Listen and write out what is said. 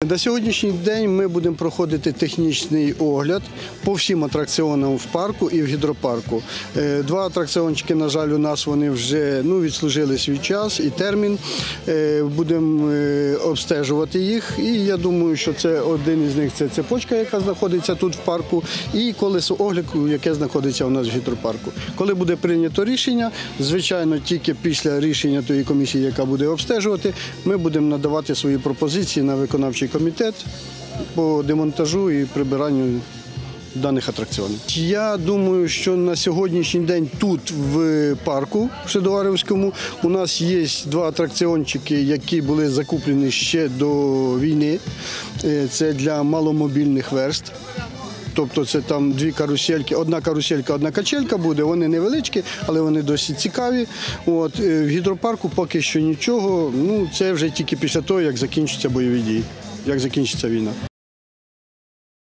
На сьогоднішній день ми будемо проходити технічний огляд по всім атракціонам в парку і в гідропарку. Два атракціончики, на жаль, у нас вони вже відслужили свій час і термін. Будемо обстежувати їх. І я думаю, що це один із них – це цепочка, яка знаходиться тут в парку, і колесо огляду, яке знаходиться у нас в гідропарку. Коли буде прийнято рішення, звичайно, тільки після рішення тієї комісії, яка буде обстежувати, ми будемо надавати свої пропозиції на виконавчий комітет по демонтажу і прибиранню даних атракціонів. Я думаю, що на сьогоднішній день тут, в парку Шедоварівському, у нас є два атракціончики, які були закуплені ще до війни. Це для маломобільних верств. Тобто це там дві карусельки, одна каруселька, одна качелька буде, вони невеличкі, але вони досить цікаві. В гідропарку поки що нічого, це вже тільки після того, як закінчаться бойові дії, як закінчиться війна.